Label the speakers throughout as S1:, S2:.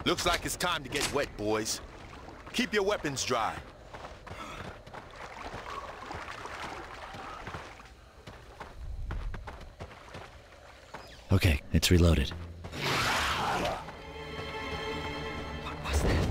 S1: Looks like it's time to get wet, boys. Keep your weapons dry.
S2: Okay, it's reloaded.
S3: What was that?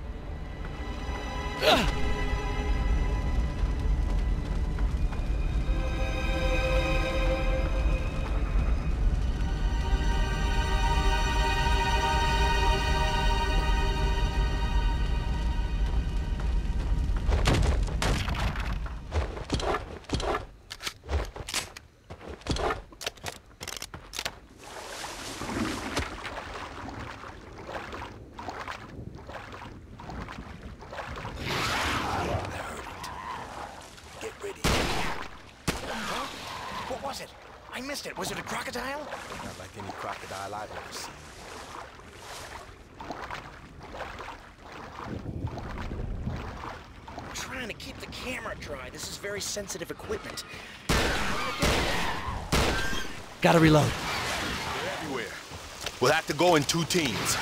S3: I missed it. Was it a crocodile?
S1: Not like any crocodile I've ever seen.
S3: I'm trying to keep the camera dry. This is very sensitive equipment.
S2: Gotta reload.
S1: They're everywhere. We'll have to go in 2 teams.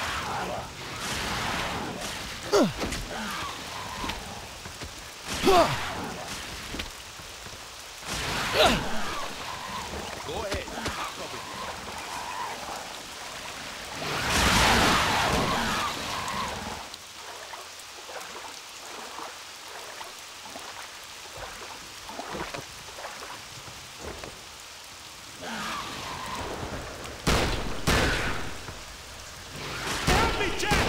S1: Go ahead. I'll cover you. Help me, Jack!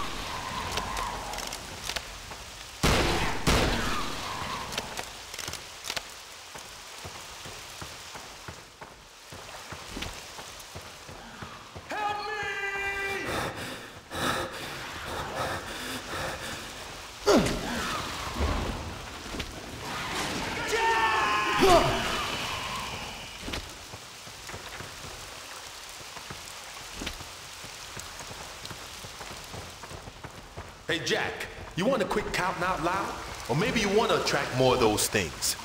S1: Hey, Jack, you want to quit counting out loud? Or maybe you want to attract more of those things.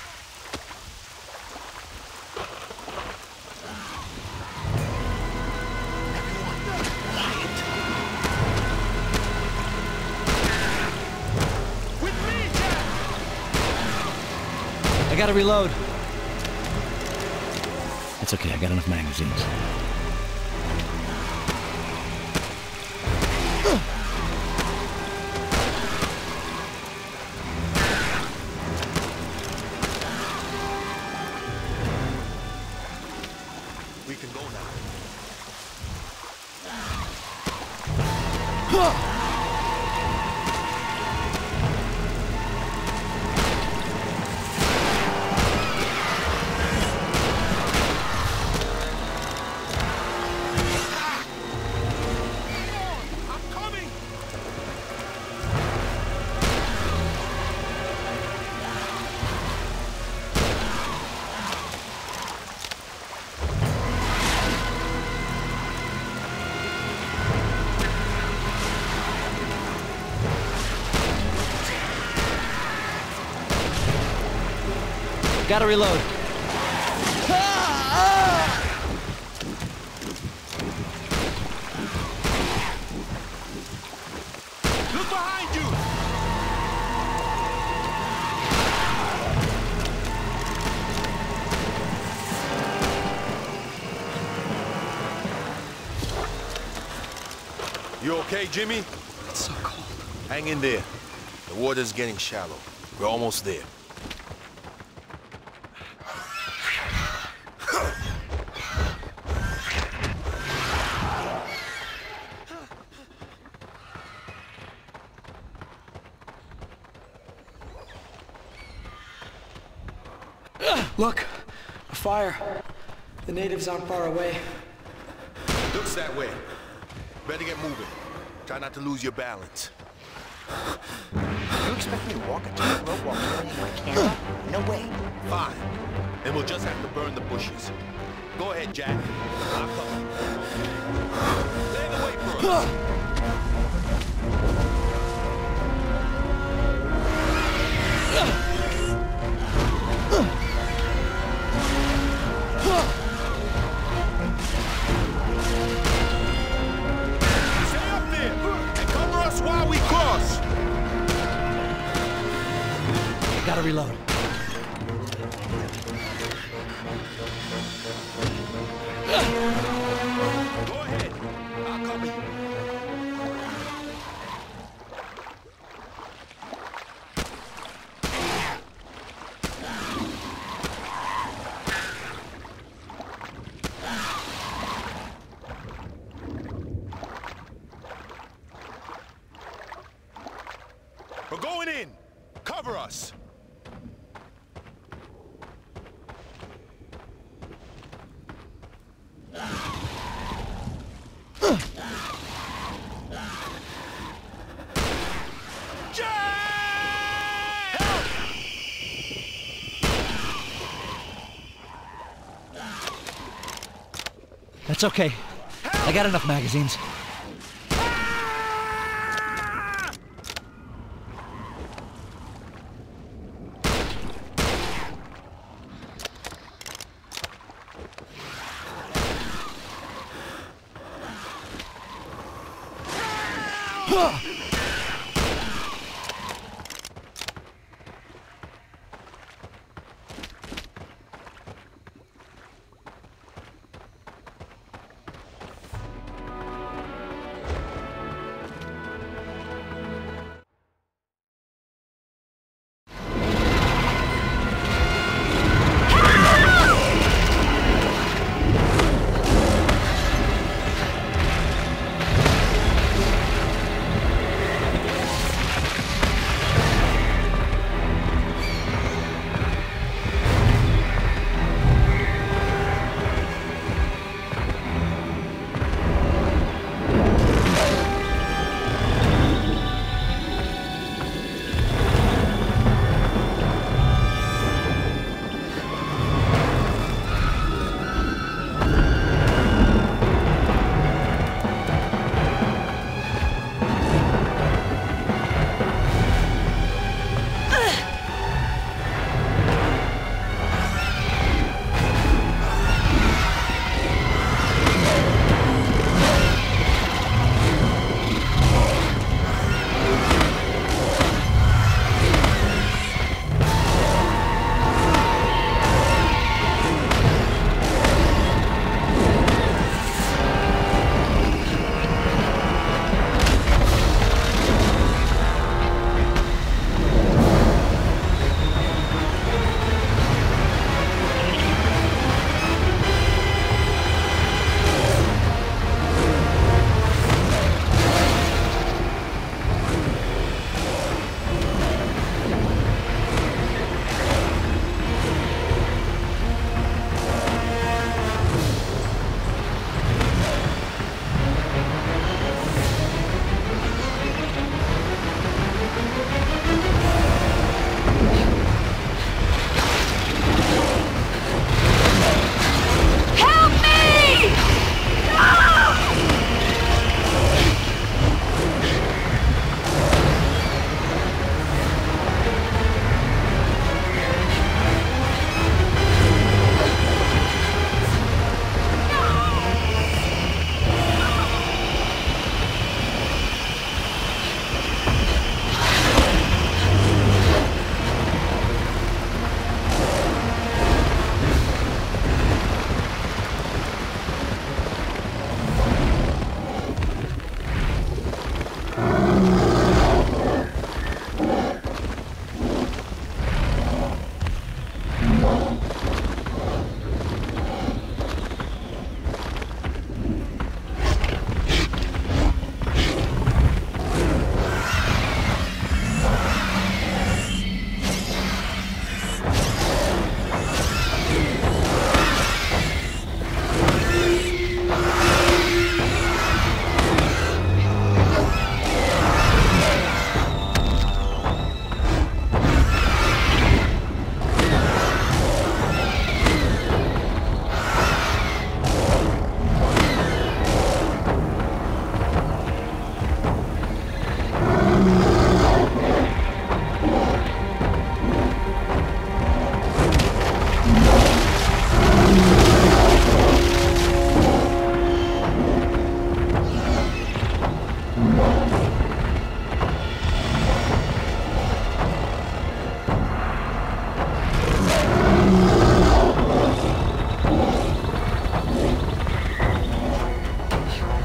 S1: With me, Jack!
S2: I gotta reload. It's okay, I got enough magazines.
S1: We can go now. I'm coming!
S2: Gotta reload.
S1: Look behind you! You okay, Jimmy?
S3: It's so cold.
S1: Hang in there. The water's getting shallow. We're almost there.
S4: Look, a fire. The natives aren't far away.
S1: Looks that way. Better get moving. Try not to lose your balance.
S3: You expect me to walk a tightrope while carrying my camera? No way.
S1: Fine. Then we'll just have to burn the bushes. Go ahead, Jack. I'll cover you. Lay the way for us. Stay up there!
S2: Gotta reload.
S1: Go ahead. I'll cover you. We're going in. Cover us.
S2: That's okay. I got enough magazines.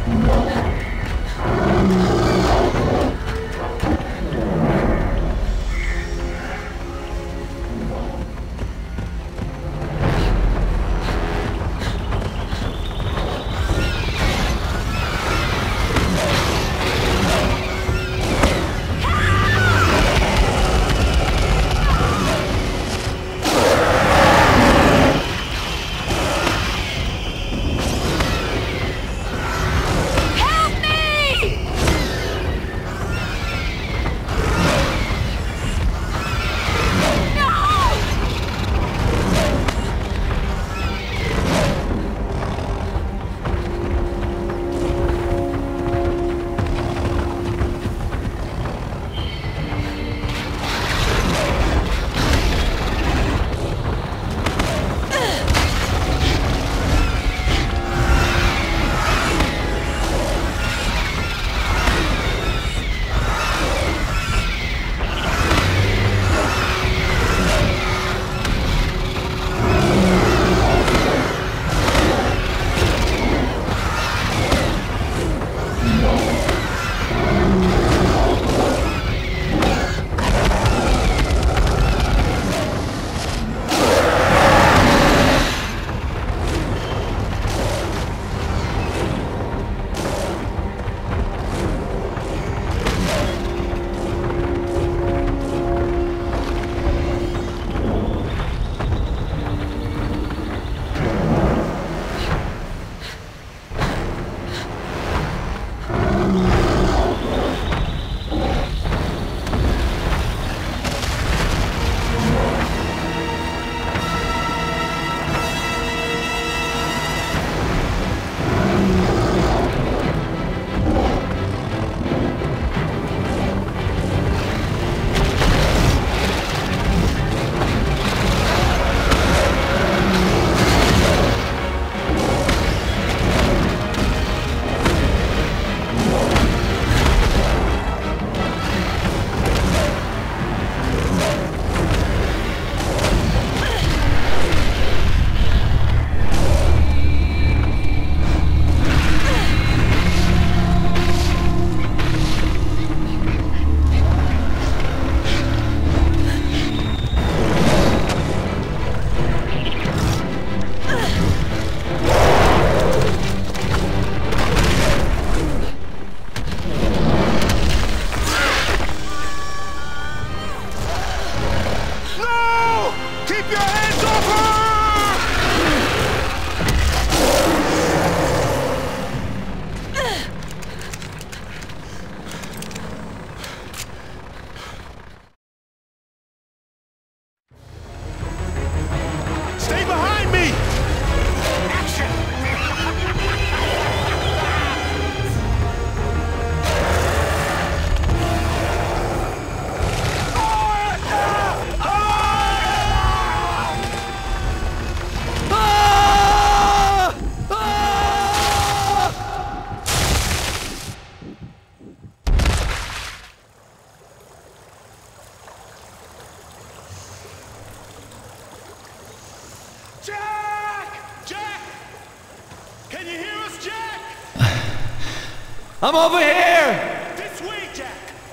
S2: I'm over here!
S1: This way, Jack!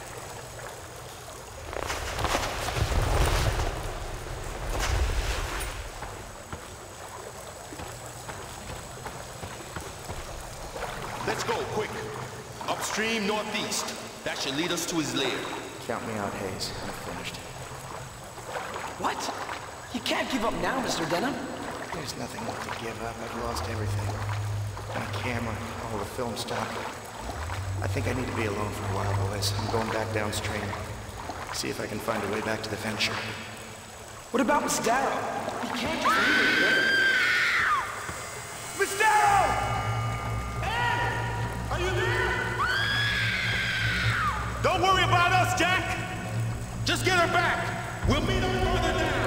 S1: Let's go, quick. Upstream, northeast. That should lead us to his lair.
S3: Count me out, Hayes. I'm finished.
S4: What? You can't give up now, Mr. Denham.
S3: There's nothing left to give up. I've lost everything. My camera, all the film stock. I think I need to be alone for a while, boys. I'm going back downstream. See if I can find a way back to the venture.
S4: What about Miss Darrow? You can't just leave her here.
S1: Miss Darrow! Ann! Are you there? Don't worry about us, Jack! Just get her back! We'll meet her further down!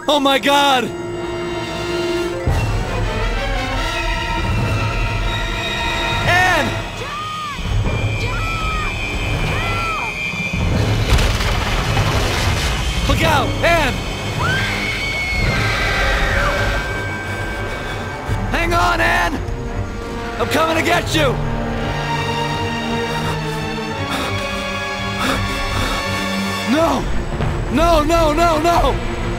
S2: Oh my God! Ann! Look out! Ann! Hang on, Ann! I'm coming to get you! No! No, no, no, no!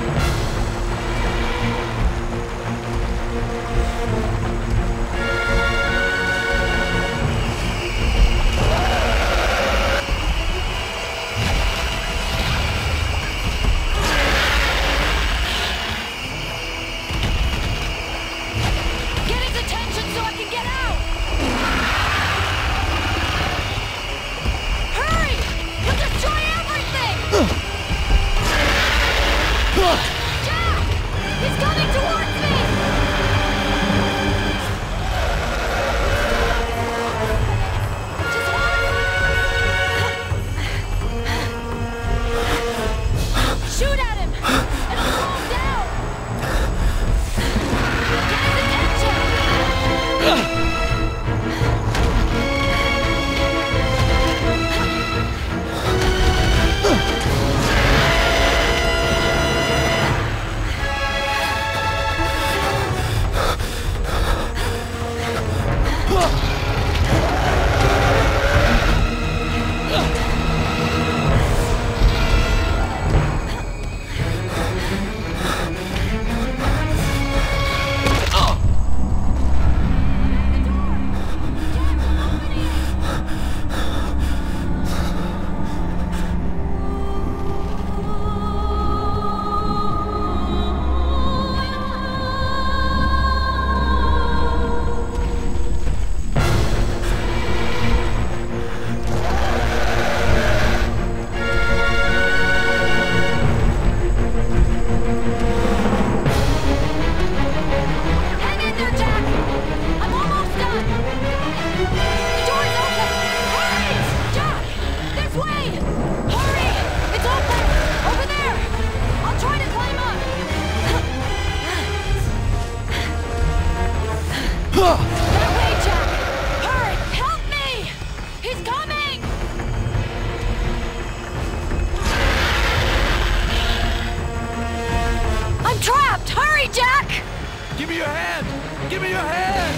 S2: Give me your hand! Give me your hand!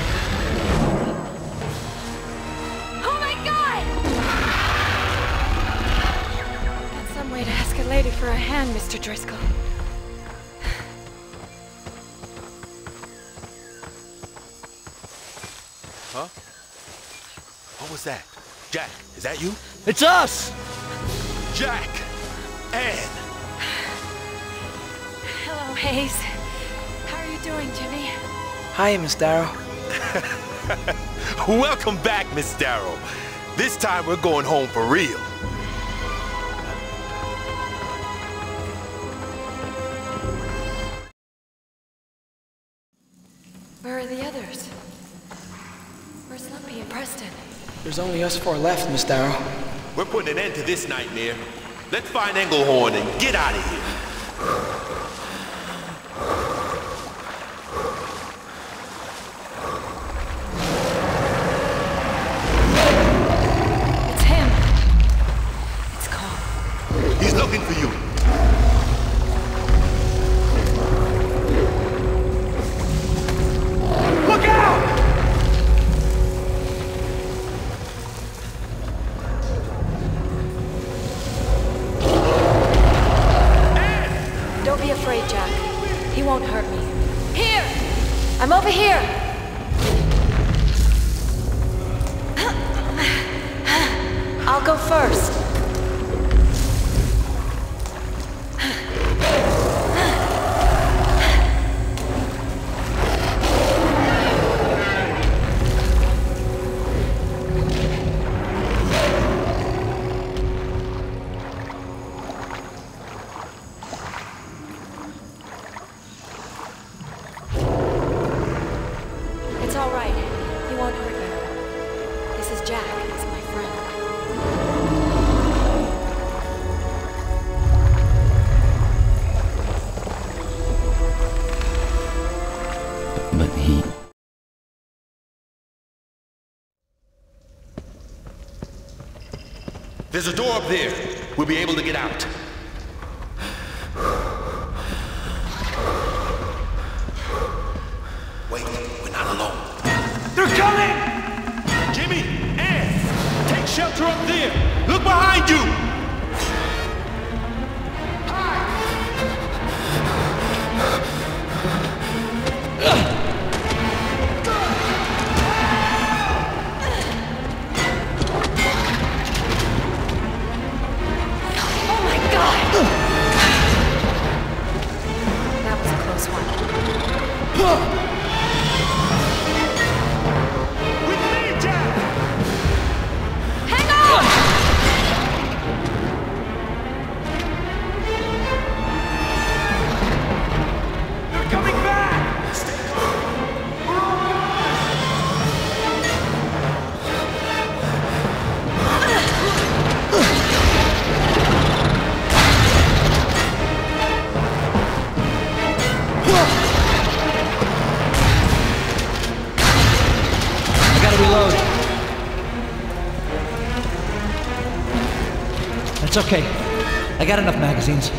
S5: Oh my God! Got some way to ask a lady for a hand, Mr. Driscoll.
S1: Huh? What was that? Jack, is that you?
S2: It's us!
S1: Jack! Ann!
S5: Hello, Hayes. How are you doing, Jimmy?
S4: Hi, Miss Darrow.
S1: Welcome back, Miss Darrow. This time we're going home for real.
S5: Where are the others? Where's Lumpy and Preston?
S4: There's only us four left, Miss Darrow.
S1: We're putting an end to this nightmare. Let's find Englehorn and get out of here.
S5: It's him. It's Carl.
S1: He's looking for you.
S2: Look out!
S5: Don't be afraid, Jack. He won't hurt me. Here! I'm over here! I'll go first. It's all right. He won't hurt you. This is Jack. He's my friend.
S1: There's a door up there. We'll be able to get out. Wait, we're not alone.
S4: They're coming!
S1: Jimmy, Ann, take shelter up there. Look behind you.
S2: It's okay. I got enough magazines.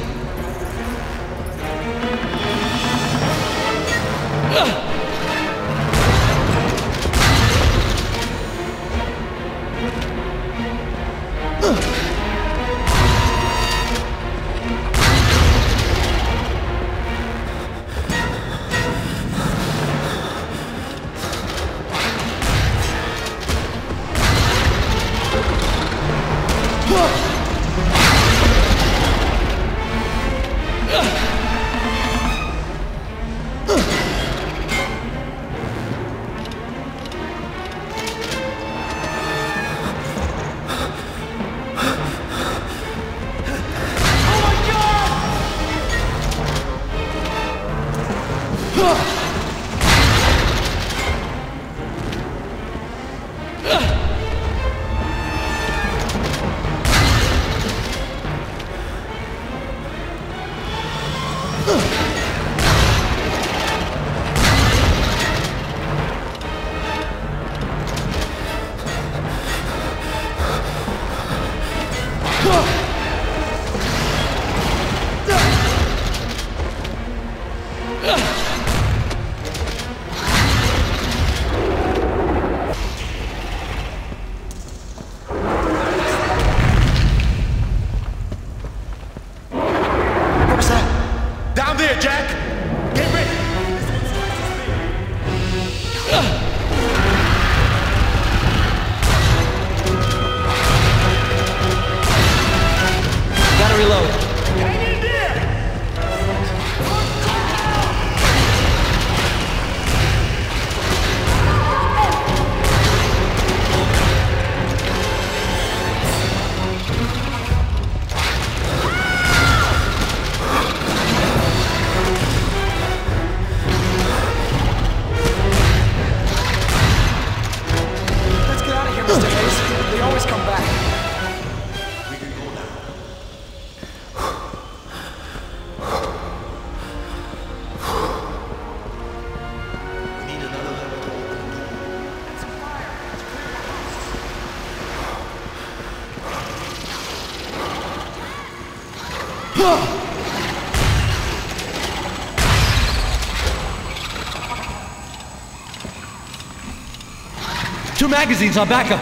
S2: Two magazines on backup.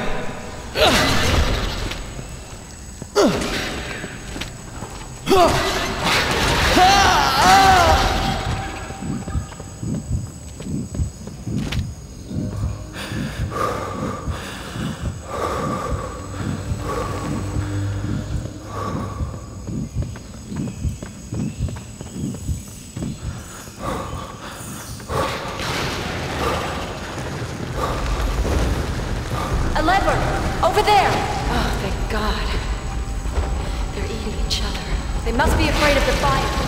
S5: A lever! Over there! Oh, thank God. They're eating each other. They must be afraid of the fire.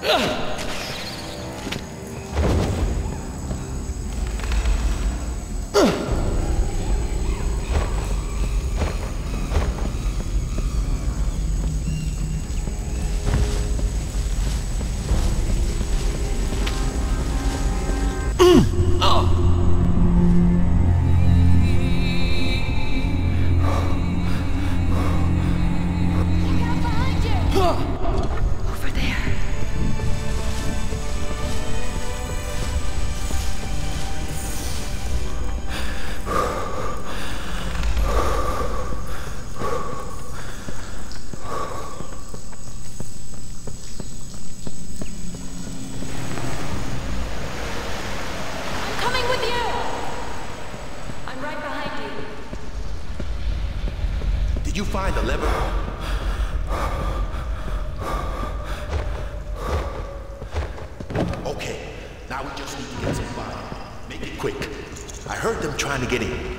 S1: Did you find the lever? Okay, now we just need to get some fire. Make it quick. I heard them trying to get in.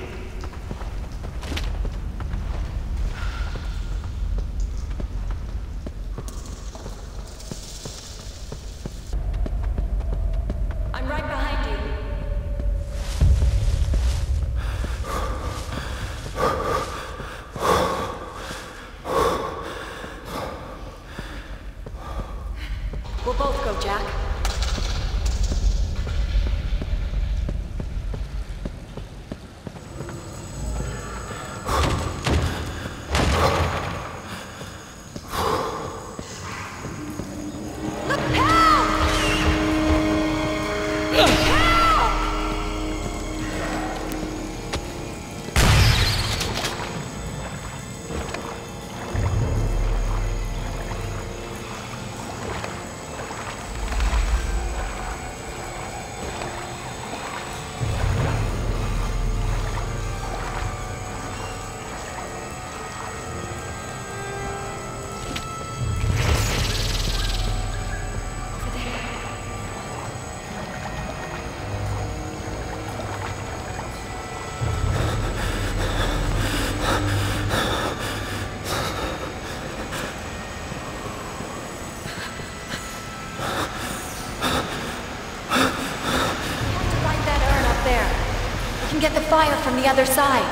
S5: I'm right behind you. We'll both go, Jack. Look, help! Help! Over there. We have to light that urn up there. We can get the fire from the other side.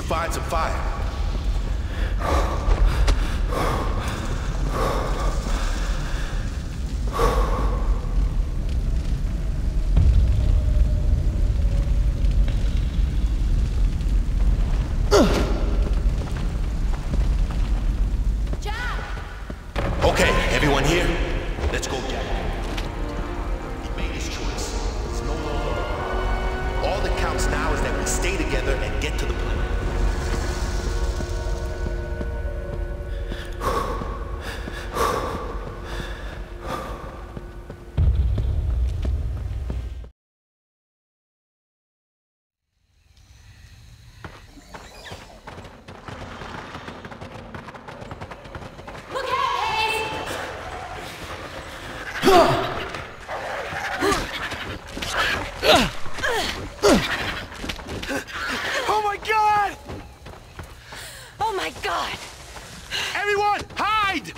S1: find some fire. Okay, everyone here? Let's go, Jack. He made his choice. It's no longer. All that counts now is that we stay together and get to the plan.
S3: Oh my God!
S5: Oh my God!
S1: Everyone, hide!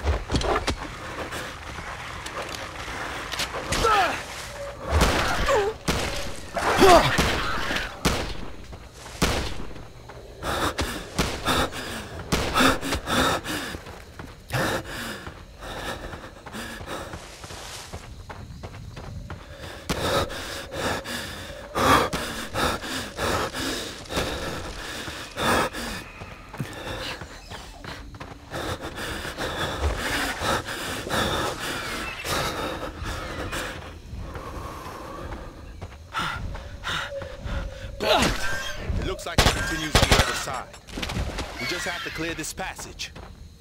S1: It looks like it continues to the other side. We just have to clear this passage.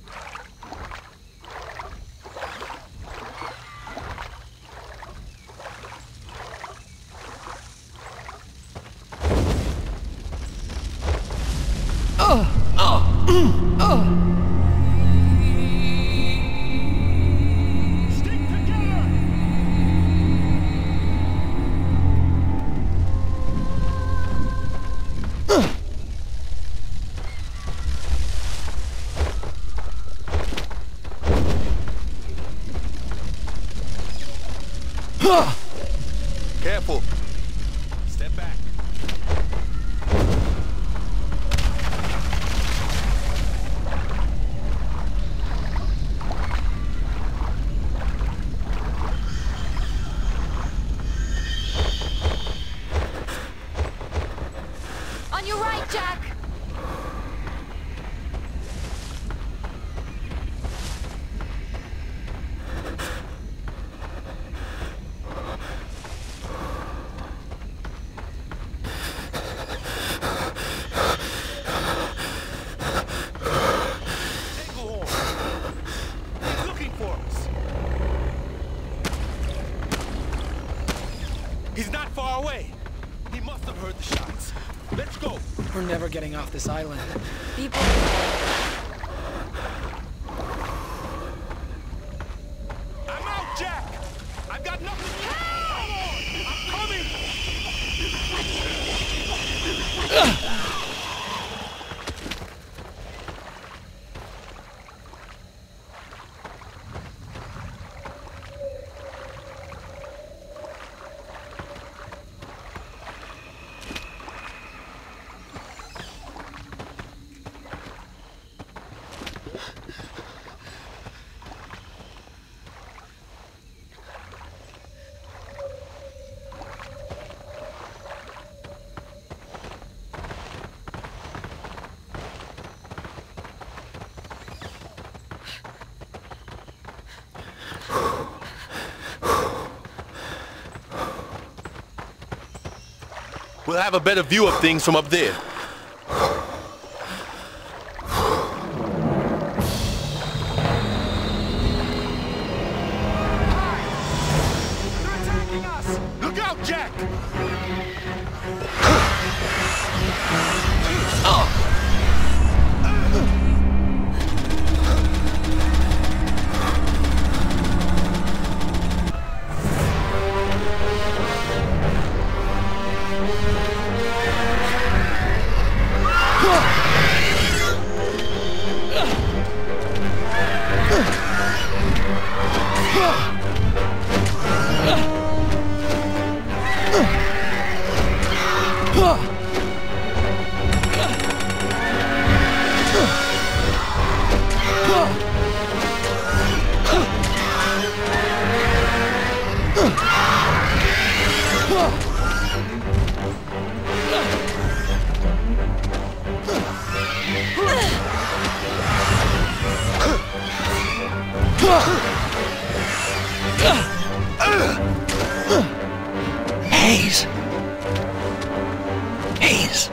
S1: Stick together! Careful. Step back.
S5: On your right, Jack!
S1: He's looking for us. He's not far away. He must have heard the shots. Let's go.
S4: We're never getting off this island.
S5: People...
S1: I'm out, Jack. I've got nothing. I'm coming. We'll have a better view of things from up there.
S3: They're attacking us!
S1: Look out, Jack!
S2: Hayes! Hayes!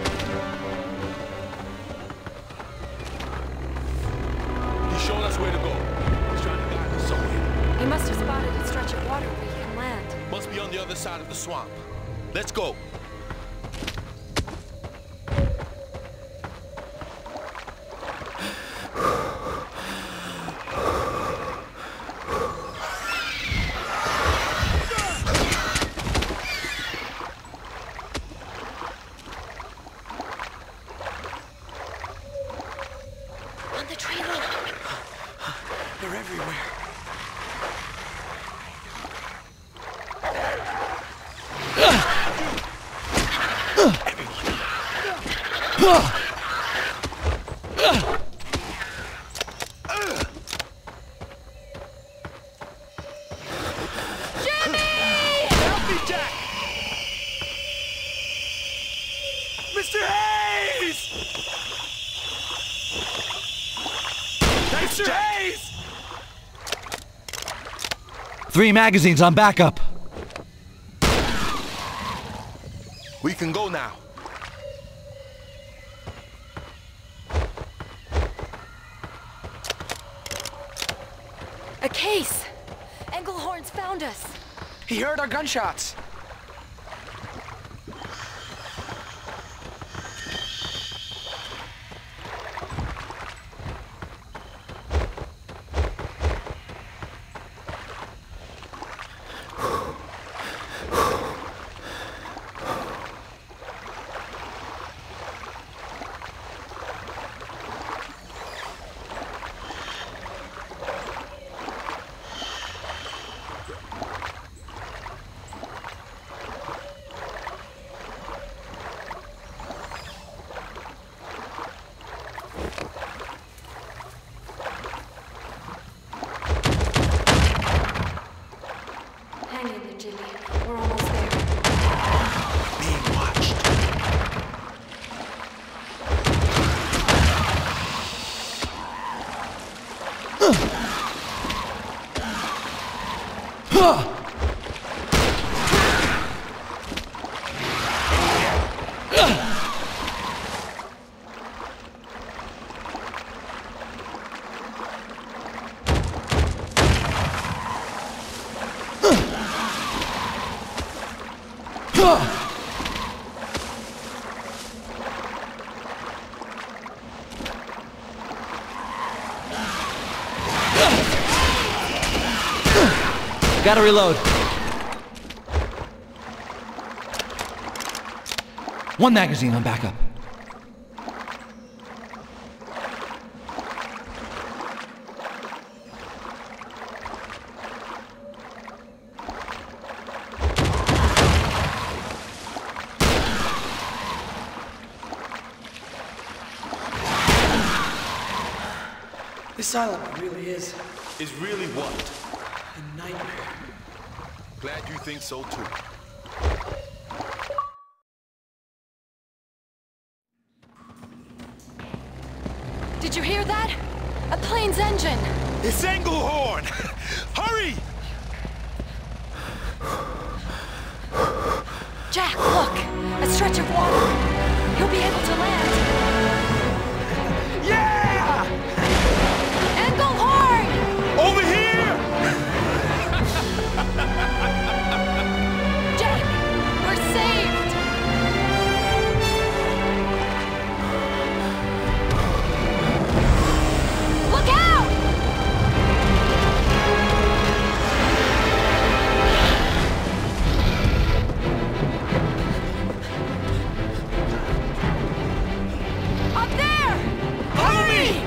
S1: He's showing us where to go. He's trying to guide us somewhere.
S5: He must have spotted a stretch of water where he can land.
S1: Must be on the other side of the swamp. Let's go.
S5: On the tree line.
S4: They're everywhere.
S1: Mr. Hayes! Mr. Hayes!
S2: 3 magazines on backup.
S1: We can go now.
S5: A case! Englehorn's found us.
S4: He heard our gunshots.
S5: Hang in there, Jimmy. We're almost there.
S1: Being watched.
S2: Gotta reload. 1 magazine on backup.
S4: This island really is
S1: Is really what?
S4: a nightmare.
S1: Glad you think so too.
S5: Did you hear that? A plane's engine!
S1: It's Englehorn! Hurry!
S5: Jack, look! A stretch of water. He'll be able to land.
S1: Yeah!
S5: Englehorn!
S1: Over here!
S5: Jack, we're saved! Look out! Up there!
S1: Follow me!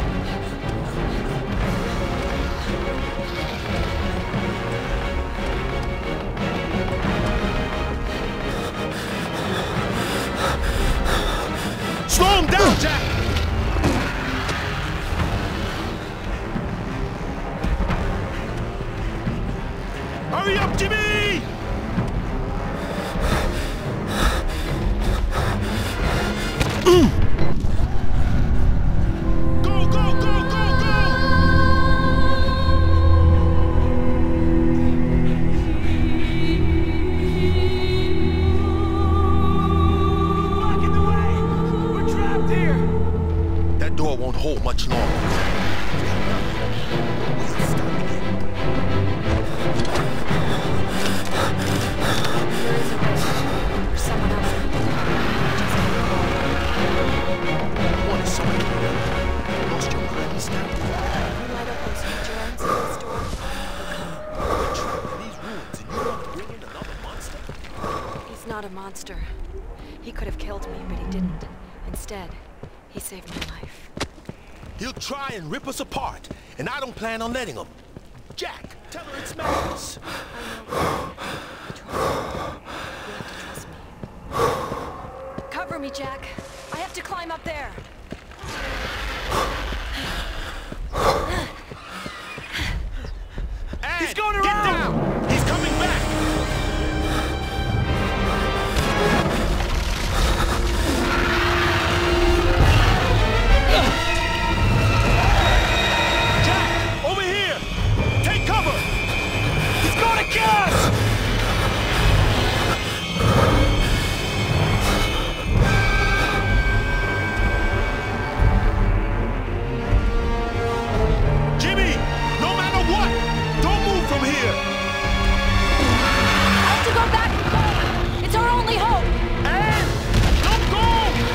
S1: Slow him down, Jack! Hurry up, Jimmy! Go, go, go, go, go!
S4: Blocking the way! We're trapped here!
S1: That door won't hold much longer.
S5: There is a way. There's someone else.
S1: What is someone doing? Lost your mind this time?
S5: You light up those germs in the store.
S1: We're trapped in these rooms and you want to bring in another monster?
S5: He's not a monster. He could have killed me, but he didn't. Instead, he saved my life.
S1: He'll try and rip us apart, and I don't plan on letting him. Jack, tell her it's madness.
S5: I know. You have to trust me. Cover me, Jack. I have to climb up there.
S1: Ann,
S4: He's going
S1: get
S4: around!
S1: down! He's coming back! Jack, over here! Take cover!
S4: He's going to kill us!
S1: Jimmy, no matter what, don't move from here!
S5: I have to go back and home. It's our only hope.
S1: Ann, don't go!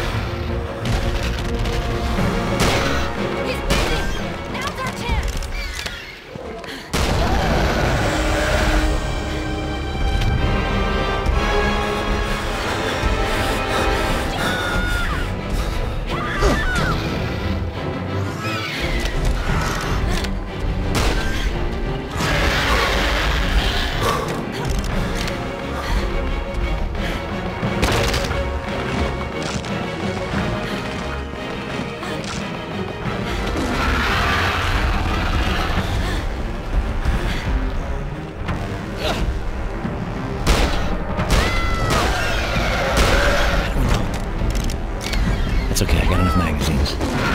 S5: He's busy. Now's our chance.
S2: It's okay, I got enough magazines.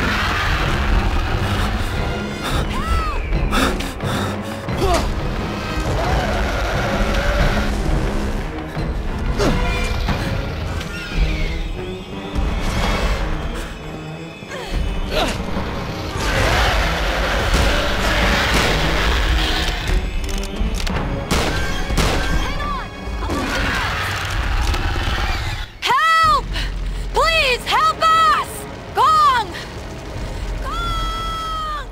S5: Help! Please help us! Gong! Gong!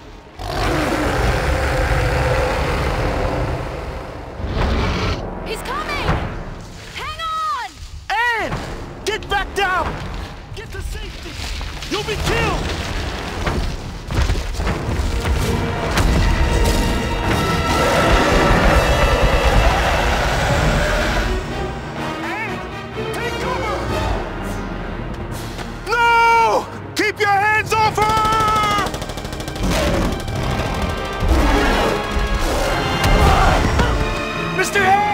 S5: He's coming! Hang on!
S1: Ann, get back down! Get to safety! You'll be killed! Ann, take cover! No! Keep your hands off her!
S4: Mr. Harris!